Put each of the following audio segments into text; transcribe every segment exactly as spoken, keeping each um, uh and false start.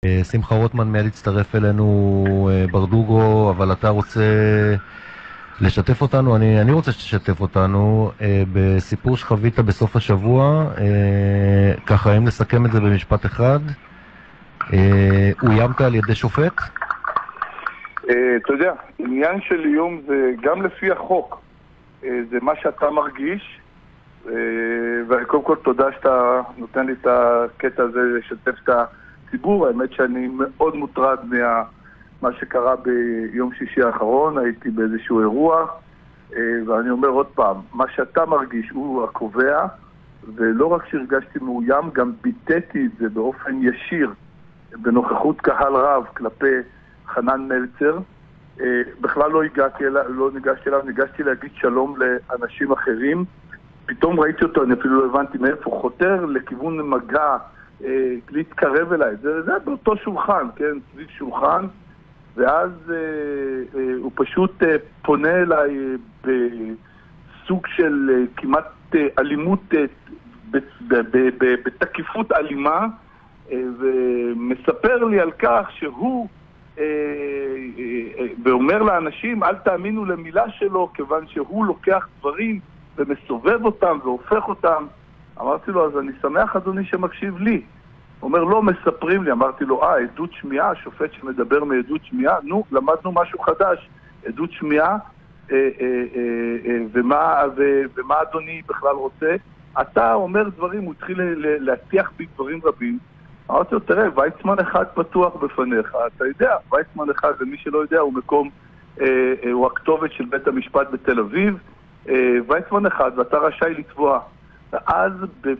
שמחה רוטמן מיד הצטרף אלינו, ברדוגו, אבל אתה רוצה לשתף אותנו? אני, אני רוצה שתשתף אותנו בסיפור שחווית בסוף השבוע, ככה אם נסכם את זה במשפט אחד. אוימת על ידי שופט? אתה יודע, עניין של איום זה גם לפי החוק, זה מה שאתה מרגיש, וקודם כל תודה שאתה נותן לי את הקטע הזה לשתף את הציבור. האמת שאני מאוד מוטרד מה שקרה ביום שישי האחרון, הייתי באיזשהו אירוע, ואני אומר עוד פעם, מה שאתה מרגיש הוא הקובע, ולא רק שהרגשתי מאוים, גם ביטאתי את זה באופן ישיר בנוכחות קהל רב כלפי חנן מלצר. בכלל לא הגעתי אליו, לא ניגשתי אליו, ניגשתי להגיד שלום לאנשים אחרים. פתאום ראיתי אותו, אני אפילו לא הבנתי מאיפה, הוא חותר לכיוון מגע, אה, להתקרב אליי. זה, זה באותו שולחן, כן, סביב שולחן, ואז אה, אה, הוא פשוט אה, פונה אליי אה, בסוג של אה, כמעט אה, אלימות, אה, בתקיפות אלימה, אה, ומספר לי על כך שהוא אה, אה, אה, ואומר לאנשים, אל תאמינו למילה שלו, כיוון שהוא לוקח דברים ומסובב אותם והופך אותם. אמרתי לו, אז אני שמח אדוני שמקשיב לי. הוא אומר, לא מספרים לי. אמרתי לו, אה, עדות שמיעה, שופט שמדבר מעדות שמיעה, נו, למדנו משהו חדש, עדות שמיעה, אה, אה, אה, אה, ומה, ו, ומה אדוני בכלל רוצה? אתה אומר דברים, הוא התחיל להטיח בי דברים רבים. אמרתי לו, תראה, ויצמן אחד פתוח בפניך, אתה יודע, ויצמן אחד, ומי שלא יודע, הוא מקום, אה, אה, הוא הכתובת של בית המשפט בתל אביב, ויצמן אחד, ואתה רשאי לתבוע. ואז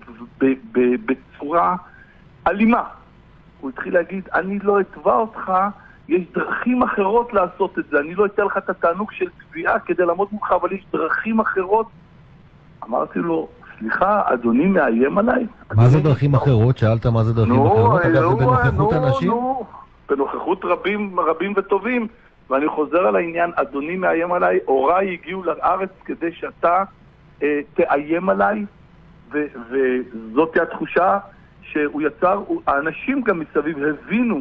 בצורה אלימה הוא התחיל להגיד, אני לא אתבע אותך, יש דרכים אחרות לעשות את זה, אני לא אתן לך את התענוג של תביעה כדי לעמוד מולך, אבל יש דרכים אחרות. אמרתי לו, סליחה, אדוני מאיים עליי? מה זה דרכים אחרות? שאלת מה זה דרכים אחרות? אגב, זה בנוכחות אנשים? בנוכחות רבים רבים וטובים. ואני חוזר על העניין, אדוני מאיים עליי, הוריי הגיעו לארץ כדי שאתה אה, תאיים עליי, ו- וזאת התחושה שהוא יצר. האנשים גם מסביב הבינו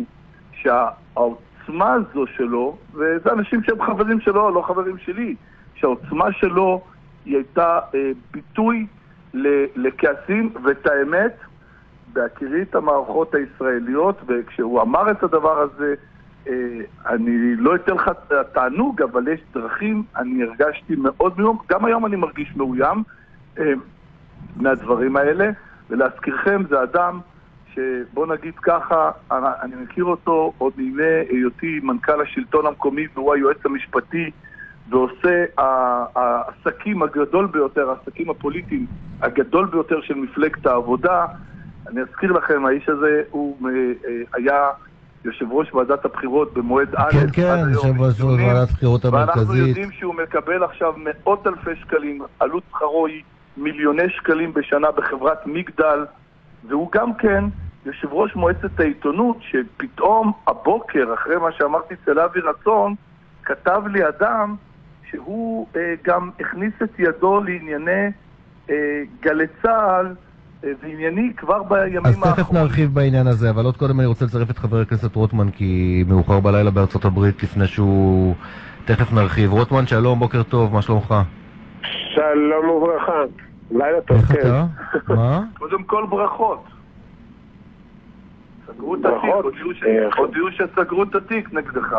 שהעוצמה הזו שלו, וזה אנשים שהם חברים שלו, לא חברים שלי, שהעוצמה שלו היא הייתה אה, ביטוי לכעסים, ואת האמת, בהכירי את המערכות הישראליות, וכשהוא אמר את הדבר הזה, אני לא אתן לך תענוג, אבל יש דרכים, אני הרגשתי מאוד מאוים, גם היום אני מרגיש מאוים מהדברים האלה, ולהזכירכם זה אדם שבוא נגיד ככה, אני מכיר אותו עוד מימי היותי מנכ"ל השלטון המקומי, והוא היועץ המשפטי, ועושה העסקים הגדול ביותר, העסקים הפוליטיים הגדול ביותר של מפלגת העבודה. אני אזכיר לכם, האיש הזה הוא היה יושב ראש ועדת הבחירות במועד א', כן, כן, יושב ראש ועדת הבחירות המרכזית. ואנחנו יודעים שהוא מקבל עכשיו מאות אלפי שקלים, עלות שכרו היא מיליוני שקלים בשנה בחברת מגדל, והוא גם כן יושב ראש מועצת העיתונות, שפתאום הבוקר, אחרי מה שאמרתי אצל אבי רצון, כתב לי אדם שהוא אה, גם הכניס את ידו לענייני אה, גלי צהל, וענייני כבר בימים האחרונים. אז תכף נרחיב בעניין הזה, אבל עוד קודם אני רוצה לצרף את חבר הכנסת רוטמן, כי מאוחר בלילה בארצות הברית, לפני שהוא... תכף נרחיב. רוטמן, שלום, בוקר טוב, מה שלומך? שלום וברכה, לילה טוב. איך אתה? מה? קודם כל ברכות. סגרו את התיק, הודיעו שסגרו את התיק נגדך.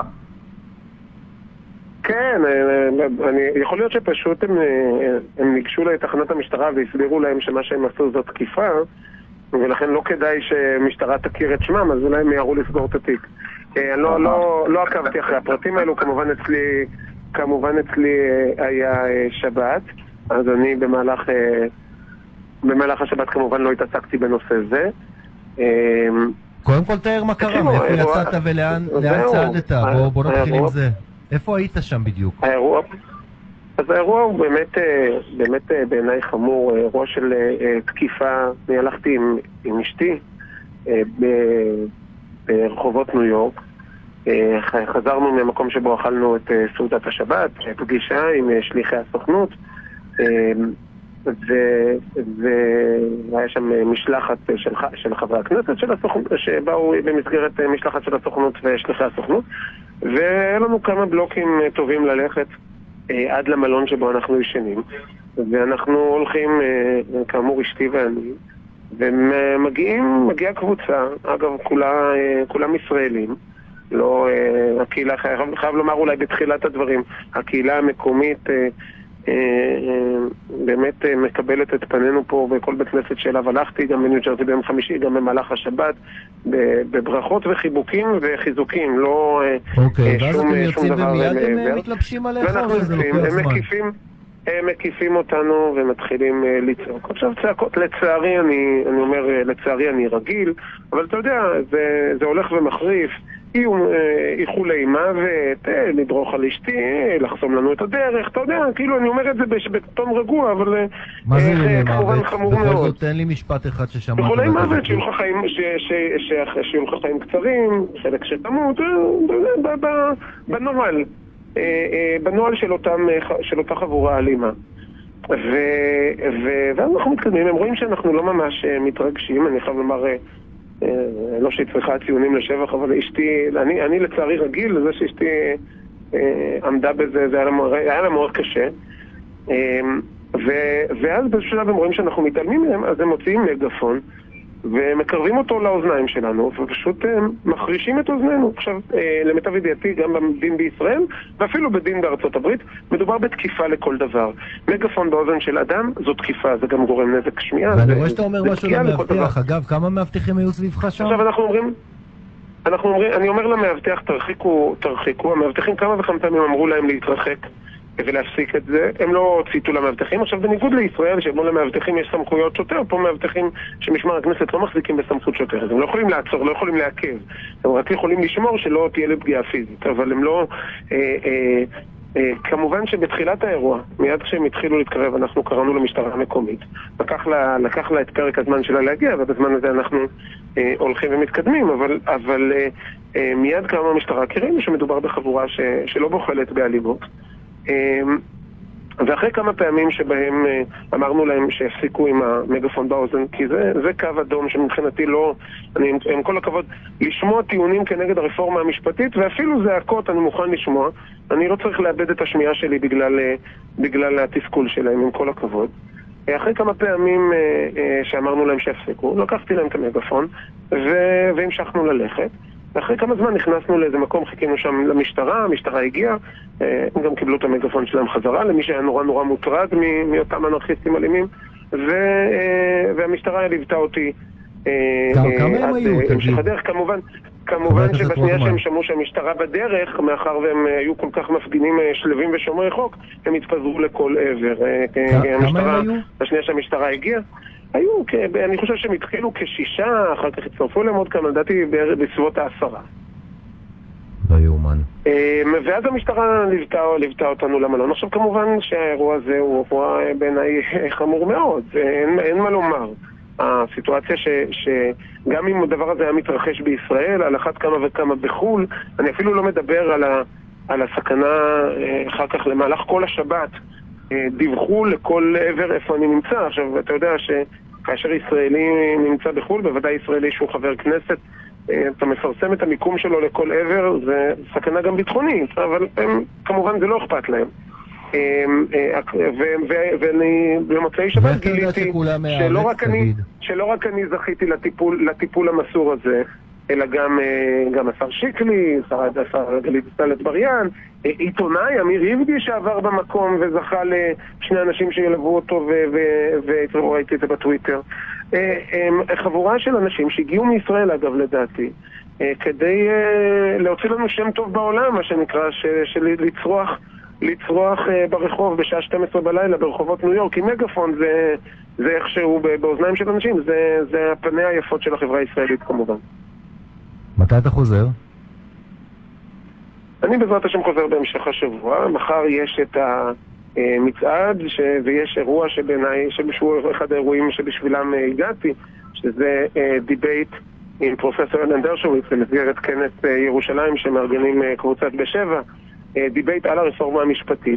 כן, אני, יכול להיות שפשוט הם, הם ניגשו לתחנת המשטרה והסבירו להם שמה שהם עשו זאת תקיפה, ולכן לא כדאי שמשטרה תכיר את שמם, אז אולי הם יערו לסגור את התיק. אני לא, לא, לא עקבתי אחרי הפרטים האלו, כמובן אצלי, כמובן אצלי היה שבת, אז אני במהלך, במהלך השבת כמובן לא התעסקתי בנושא זה. קודם כל תאר מה קרה, מאיפה יצאת ולאן צעדת? בוא, בוא נתחיל עם זה. איפה היית שם בדיוק? האירוע, אז האירוע הוא באמת, באמת בעיניי חמור, אירוע של תקיפה. אני הלכתי עם, עם אשתי ברחובות ניו יורק, חזרנו ממקום שבו אכלנו את סעודת השבת, פגישה עם שליחי הסוכנות, והיה שם משלחת של, של חברי הכנסת של הסוכנות, שבאו במסגרת משלחת של הסוכנות ושליחי הסוכנות, והיה לנו כמה בלוקים טובים ללכת עד למלון שבו אנחנו ישנים, ואנחנו הולכים, כאמור אשתי ואני, ומגיעים, מגיעה קבוצה, אגב כולה, כולם ישראלים, לא, הקהילה, חייב, חייב לומר אולי בתחילת הדברים, הקהילה המקומית באמת מקבלת את פנינו פה בכל בית כנסת שאליו הלכתי, גם בניו ג'רזי ביום חמישי, גם במהלך השבת, בברכות וחיבוקים וחיזוקים, לא אוקיי, ואז אתם יוצאים ומיד הם מתלבשים עליך או שזה לוקח זמן? הם מקיפים אותנו ומתחילים לצעוק. עכשיו צעקות, לצערי אני, אני אומר, לצערי אני רגיל, אבל אתה יודע, זה, זה הולך ומחריף. איחולי מוות, לדרוך על אשתי, לחסום לנו את הדרך, אתה יודע, כאילו אני אומר את זה בטון רגוע, אבל מה זה איחולי מוות? בכל זאת תן לי משפט אחד ששמעת. איחולי מוות, שיהיו לך חיים קצרים, חלק שתמות, בנוהל, בנוהל של אותה חבורה אלימה. ואז אנחנו מתקדמים, הם רואים שאנחנו לא ממש מתרגשים, אני חייב לומר, לא שהיא צריכה ציונים לשבח, אבל אשתי, אני, אני לצערי רגיל לזה שאשתי אה, עמדה בזה, זה היה לה, היה לה מאוד קשה. אה, ו, ואז בשלב הם רואים שאנחנו מתעלמים מהם, אז הם מוציאים מגפון ומקרבים אותו לאוזניים שלנו, ופשוט אה, מחרישים את אוזנינו. עכשיו, אה, למיטב ידיעתי, גם בדין בישראל, ואפילו בדין בארצות הברית, מדובר בתקיפה לכל דבר. מגפון באוזן של אדם, זו תקיפה, זה גם גורם נזק שמיעה. ואני רואה שאתה אומר משהו למאבטח. אגב, כמה מאבטחים היו סביבך שם? עכשיו, אנחנו אומרים, אנחנו אומרים, אני אומר למאבטח, תרחיקו, תרחיקו. המאבטחים כמה וכמה פעמים אמרו להם להתרחק ולהפסיק את זה, הם לא ציטו למאבטחים. עכשיו בניגוד לישראל, שבו למאבטחים יש סמכויות שוטר, פה מאבטחים שמשמר הכנסת לא מחזיקים בסמכות שוטר, אז הם לא יכולים לעצור, לא יכולים לעכב, הם רק יכולים לשמור שלא תהיה לפגיעה פיזית, אבל הם לא... אה, אה, אה, כמובן שבתחילת האירוע, מיד כשהם התחילו להתקרב, אנחנו קראנו למשטרה המקומית, לקח לה, לקח לה את פרק הזמן שלה להגיע, ובזמן הזה אנחנו אה, הולכים ומתקדמים, אבל, אבל אה, אה, מיד קראנו למשטרה, כי ראינו שמדובר בחבורה ש, שלא בוחלת באלימות, ואחרי כמה פעמים שבהם אמרנו להם שיפסיקו עם המגפון באוזן, כי זה, זה קו אדום שמבחינתי לא, אני עם כל הכבוד, לשמוע טיעונים כנגד הרפורמה המשפטית, ואפילו זעקות אני מוכן לשמוע, אני לא צריך לאבד את השמיעה שלי בגלל, בגלל התסכול שלהם, עם כל הכבוד. אחרי כמה פעמים שאמרנו להם שיפסיקו, לקחתי להם את המגפון והמשכנו ללכת. ואחרי כמה זמן נכנסנו לאיזה מקום, חיכינו שם למשטרה, המשטרה הגיעה, הם גם קיבלו את המגפון שלהם חזרה, למי שהיה נורא נורא מוטרד מאותם אנרכיסטים אלימים, והמשטרה ליוותה אותי כמה הם היו? המשך הדרך, כמובן, כמובן שבשנייה שהם שמעו שהמשטרה בדרך, מאחר והם היו כל כך מפגינים שלבים ושומרי חוק, הם התפזרו לכל עבר. כמה הם היו? בשנייה שהמשטרה הגיעה, היו, אני חושב שהם התחילו כשישה, אחר כך הצטרפו להם עוד כמה, לדעתי בסביבות העשרה. לא יאומן. ואז המשטרה ליוותה אותנו למלון. עכשיו כמובן שהאירוע הזה הוא אירוע בעיניי חמור מאוד, אין, אין מה לומר. הסיטואציה ש, שגם אם הדבר הזה היה מתרחש בישראל, על אחת כמה וכמה בחול, אני אפילו לא מדבר על, ה, על הסכנה אחר כך למהלך כל השבת, דיווחו לכל עבר איפה אני נמצא. עכשיו אתה יודע שכאשר ישראלי נמצא בחול, בוודאי ישראלי שהוא חבר כנסת, אתה מפרסם את המיקום שלו לכל עבר, זה סכנה גם ביטחונית, אבל הם, כמובן זה לא אכפת להם. ואני במוצאי שבת גיליתי שלא רק אני שלא רק אני זכיתי לטיפול לטיפול המסור הזה, אלא גם גם השר שיקלי, השר גלית דיסטל אטבריאן, עיתונאי אמיר ריבדי שעבר במקום וזכה לשני אנשים שילוו אותו, וראיתי את זה בטוויטר. חבורה של אנשים שהגיעו מישראל, אגב, לדעתי, כדי להוציא לנו שם טוב בעולם, מה שנקרא, של לצרוח לצרוח ברחוב בשעה שתים עשרה בלילה ברחובות ניו יורק עם מגפון. זה, זה איכשהו באוזניים של אנשים, זה, זה הפני היפות של החברה הישראלית כמובן. מתי אתה חוזר? אני בעזרת השם חוזר בהמשך השבוע. מחר יש את המצעד ש... ויש אירוע שבעיניי, שהוא אחד האירועים שבשבילם הגעתי, שזה דיבייט עם פרופסור אלן דרשוביץ במסגרת כנס ירושלים שמארגנים קבוצת בשבע, דיבייט על הרפורמה המשפטית.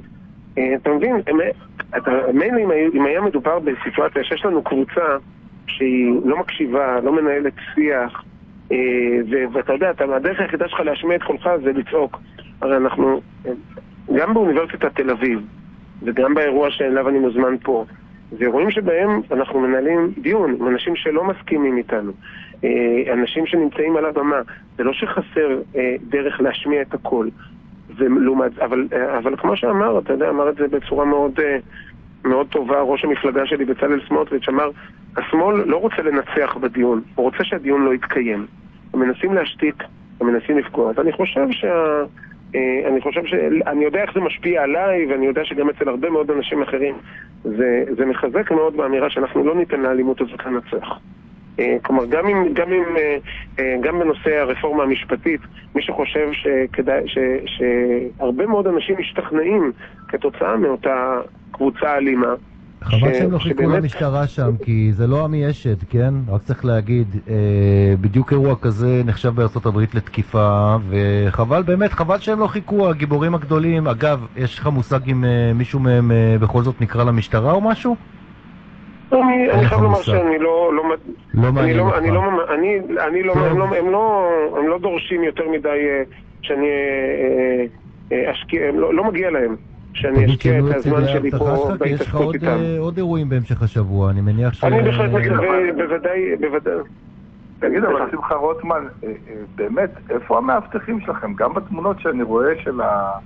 אתה מבין, מילא אם היה מדובר בסיטואציה שיש לנו קבוצה שהיא לא מקשיבה, לא מנהלת שיח, ואתה יודע, הדרך היחידה שלך להשמיע את קולך זה לצעוק. הרי אנחנו, גם באוניברסיטת תל אביב, וגם באירוע שאליו אני מוזמן פה, זה אירועים שבהם אנחנו מנהלים דיון עם אנשים שלא מסכימים איתנו, אנשים שנמצאים על הבמה. זה לא שחסר דרך להשמיע את הקול, אבל, אבל כמו שאמר, אתה יודע, אמר את זה בצורה מאוד, מאוד טובה, ראש המפלגה שלי בצלאל סמוטריץ', אמר, השמאל לא רוצה לנצח בדיון, הוא רוצה שהדיון לא יתקיים. הם מנסים להשתיק, הם מנסים לפגוע. ואני חושב שה... אני חושב ש... אני יודע איך זה משפיע עליי, ואני יודע שגם אצל הרבה מאוד אנשים אחרים זה, זה מחזק מאוד באמירה שאנחנו לא ניתן לאלימות הזאת לנצח. כלומר, גם, עם, גם, עם, גם בנושא הרפורמה המשפטית, מי שחושב שכדאי, ש, שהרבה מאוד אנשים משתכנעים כתוצאה מאותה קבוצה אלימה. חבל שהם לא חיכו למשטרה שם, כי זה לא עמי אשד, כן? רק צריך להגיד, בדיוק אירוע כזה נחשב בארצות הברית לתקיפה, וחבל, באמת, חבל שהם לא חיכו, הגיבורים הגדולים. אגב, יש לך מושג אם מישהו מהם בכל זאת נקרא למשטרה או משהו? אני חייב לומר שאני לא... לא מעניין אותך. אני לא... הם לא דורשים יותר מדי שאני אשקיע, לא מגיע להם. שאני אשקיע את הזמן שלי פה בהתעסקות איתם. יש לך עוד אירועים בהמשך השבוע, אני מניח ש... אני בהחלט מקווה, בוודאי, בוודאי. תגיד, אבל שמחה רוטמן, באמת, איפה המאבטחים שלכם? גם בתמונות שאני רואה של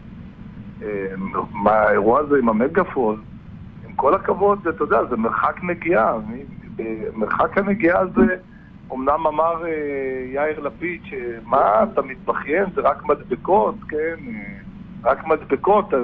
האירוע הזה עם המגפון, עם כל הכבוד, אתה יודע, זה מרחק נגיעה. מרחק הנגיעה הזה, אמנם אמר יאיר לפיד, שמה, אתה מתבכיין, זה רק מדבקות, כן? רק מדבקות,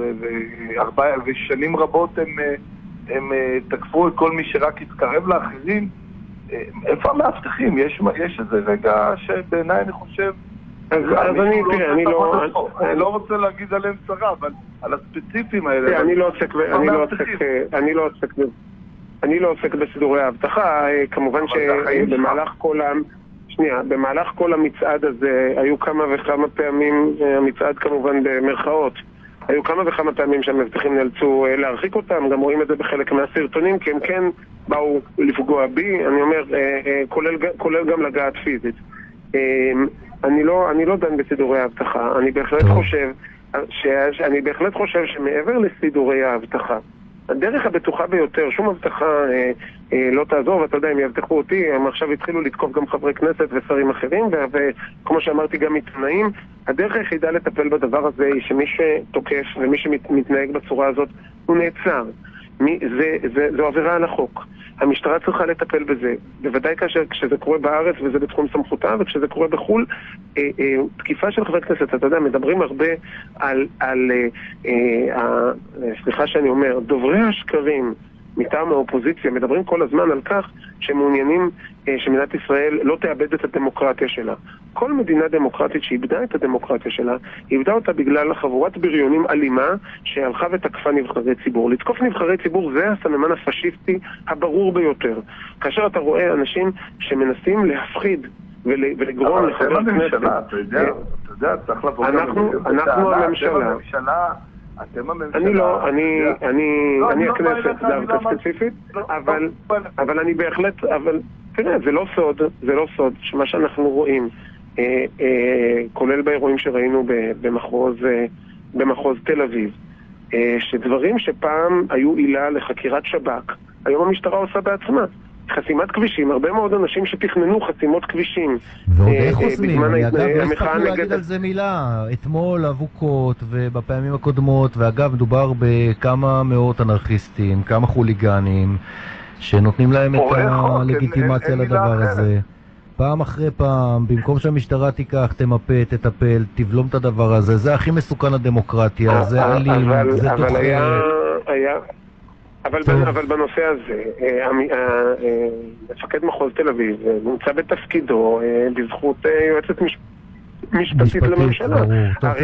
ושנים רבות הם, הם תקפו את כל מי שרק יתקרב לאחרים. איפה המאבטחים? יש, יש איזה רגע שבעיניי אני חושב... אז, אז אני, תראה, אני לא... אני לא רוצה להגיד עליהם צרה, אבל על הספציפיים האלה... תראה, אני לא עוסק, אני לא עוסק, אני לא עוסק, אני לא עוסק בסידורי האבטחה, כמובן שבמהלך כל העם... שנייה, במהלך כל המצעד הזה היו כמה וכמה פעמים, המצעד כמובן במרכאות, היו כמה וכמה פעמים שהמאבטחים נאלצו להרחיק אותם, גם רואים את זה בחלק מהסרטונים, כי הם כן באו לפגוע בי, אני אומר, כולל, כולל גם לגעת פיזית. אני לא, אני לא דן בסידורי האבטחה, אני בהחלט חושב, אני בהחלט חושב שמעבר לסידורי האבטחה, הדרך הבטוחה ביותר, שום הבטחה אה, אה, לא תעזור, ואתה יודע, הם יבטחו אותי, הם עכשיו התחילו לתקוף גם חברי כנסת ושרים אחרים, וכמו שאמרתי גם עיתונאים, הדרך היחידה לטפל בדבר הזה היא שמי שתוקף ומי שמתנהג בצורה הזאת הוא נעצר. מי, זה, זה, זו עבירה על החוק. המשטרה צריכה לטפל בזה, בוודאי כאשר כשזה קורה בארץ וזה בתחום סמכותה, וכשזה קורה בחול, אה, אה, תקיפה של חבר כנסת, אתה יודע, מדברים הרבה על, על אה, אה, סליחה שאני אומר, דוברי השקרים מטעם האופוזיציה, מדברים כל הזמן על כך שמעוניינים אה, שמדינת ישראל לא תאבד את הדמוקרטיה שלה. כל מדינה דמוקרטית שאיבדה את הדמוקרטיה שלה, איבדה אותה בגלל חבורת בריונים אלימה שהלכה ותקפה נבחרי ציבור. לתקוף נבחרי ציבור זה הסממן הפשיסטי הברור ביותר. כאשר אתה רואה אנשים שמנסים להפחיד ולגרום לחבר כנסת... אתה יודע, אתה יודע, צריך לבוא... אנחנו הממשלה... אתם הממשלה... אני לא, אני, אני, אני הכנסת דווקא ספציפית, אבל, אבל אני בהחלט, אבל תראה, זה לא סוד, זה לא סוד, שמה שאנחנו רואים, אה, אה, כולל באירועים שראינו במחוז, אה, במחוז תל אביב, אה, שדברים שפעם היו עילה לחקירת שב"כ, היום המשטרה עושה בעצמה. חסימת כבישים, הרבה מאוד אנשים שתכננו חסימות כבישים. ועוד איך חוסמים, אני אגב לא הספקנו להגיד על זה מילה. אתמול אבוקות ובפעמים הקודמות, ואגב מדובר בכמה מאות אנרכיסטים, כמה חוליגנים, שנותנים להם את הלגיטימציה לדבר הזה. פעם אחרי פעם, במקום שהמשטרה תיקח, תמפה, תטפל, תבלום את הדבר הזה, זה הכי מסוכן לדמוקרטיה, זה אלים, זה דוחה. אבל היה... אבל, אבל בנושא הזה, מפקד מחוז תל אביב נמצא בתפקידו בזכות יועצת משפטית לממשלה. הרי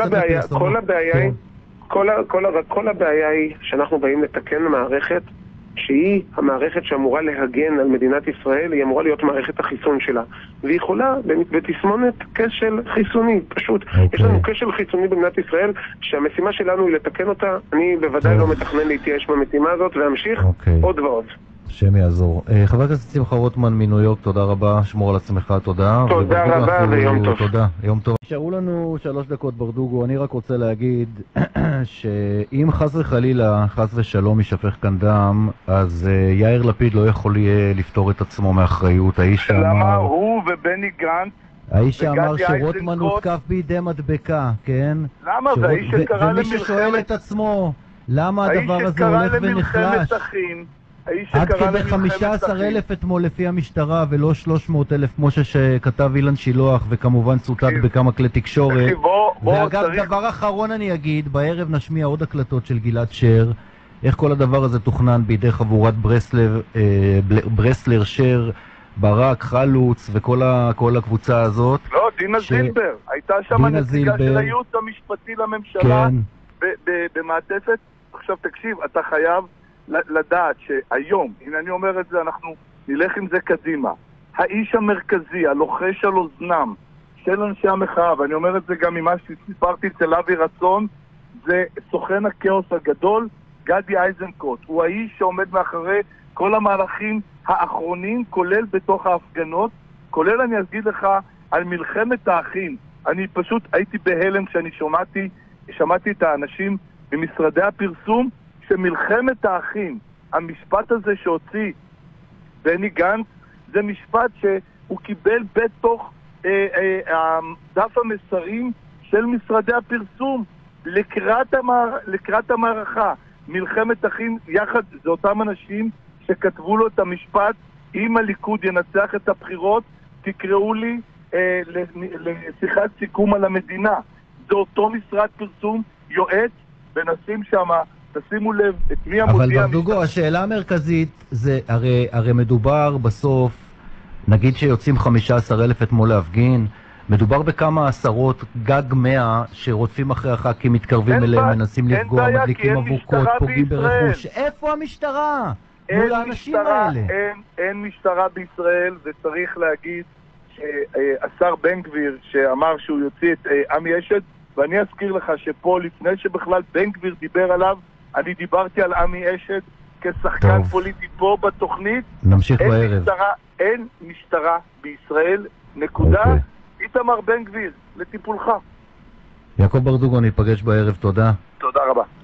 כל הבעיה היא שאנחנו באים לתקן מערכת שהיא המערכת שאמורה להגן על מדינת ישראל, היא אמורה להיות מערכת החיסון שלה. והיא יכולה בתסמונת כשל חיסוני, פשוט. Okay. יש לנו כשל חיסוני במדינת ישראל, שהמשימה שלנו היא לתקן אותה. אני בוודאי okay. לא מתכנן להתייאש במשימה הזאת, והמשיך okay. עוד ועוד. שם יעזור. חבר הכנסת שמחה רוטמן מניו יורק, תודה רבה, שמור על עצמך, תודה. תודה רבה ויום טוב. תודה, יום טוב. נשארו לנו שלוש דקות ברדוגו, אני רק רוצה להגיד שאם חס וחלילה, חס ושלום ישפך כאן דם, אז יאיר לפיד לא יכול יהיה לפתור את עצמו מאחריות. האיש שאמר... למה הוא ובני גנץ האיש שאמר שרוטמן הותקף בידי מדבקה, כן? למה? והאיש שקרא למלחמת... ומי ששואל את עצמו, למה הדבר הזה הולך ונחלש? עד כדי חמישה עשר אלף אתמול לפי המשטרה ולא שלוש מאות אלף כמו שכתב אילן שילוח וכמובן צוטט בכמה כלי תקשורת. ואגב, דבר אחרון אני אגיד, בערב נשמיע עוד הקלטות של גלעד שר, איך כל הדבר הזה תוכנן בידי חבורת ברסלר, ברסלר, שר, ברק, חלוץ וכל הקבוצה הזאת. לא, דינה זילבר, הייתה שם הנציגה של הייעוץ המשפטי לממשלה במעטפת. עכשיו תקשיב, אתה חייב לדעת שהיום, הנה אני אומר את זה, אנחנו נלך עם זה קדימה. האיש המרכזי, הלוחש על אוזנם של אנשי המחאה, ואני אומר את זה גם ממה שסיפרתי אצל אבי רצון, זה סוכן הכאוס הגדול, גדי איזנקוט. הוא האיש שעומד מאחורי כל המהלכים האחרונים, כולל בתוך ההפגנות, כולל אני אגיד לך על מלחמת האחים. אני פשוט הייתי בהלם כשאני שמעתי, שמעתי את האנשים במשרדי הפרסום, שמלחמת האחים, המשפט הזה שהוציא בני גנץ, זה משפט שהוא קיבל בתוך אה, אה, דף המסרים של משרדי הפרסום לקראת, המער, לקראת המערכה. מלחמת אחים יחד, זה אותם אנשים שכתבו לו את המשפט, אם הליכוד ינצח את הבחירות, תקראו לי אה, לשיחת סיכום על המדינה. זה אותו משרד פרסום, יועץ, ונשים שם, תשימו לב את מי המודיע... אבל ברדוגו, השאלה המרכזית זה, הרי, הרי מדובר בסוף, נגיד שיוצאים חמישה עשר אלף אתמול להפגין, מדובר בכמה עשרות, גג מאה, שרודפים אחרי הח"כים, מתקרבים אליהם, מנסים לפגוע, מדליקים אבוקות, פוגעים ברכוש. איפה המשטרה? מול האנשים האלה. אין, אין משטרה בישראל, וצריך להגיד שהשר בן גביר, שאמר שהוא יוציא את עמי אשד, ואני אזכיר לך שפה, לפני שבכלל בן גביר דיבר עליו, אני דיברתי על עמי אשד כשחקן טוב. פוליטי פה בתוכנית. נמשיך אין בערב. משטרה, אין משטרה בישראל, נקודה. אוקיי. איתמר בן גביר, לטיפולך. יעקב ברדוגו, ניפגש בערב, תודה. תודה רבה.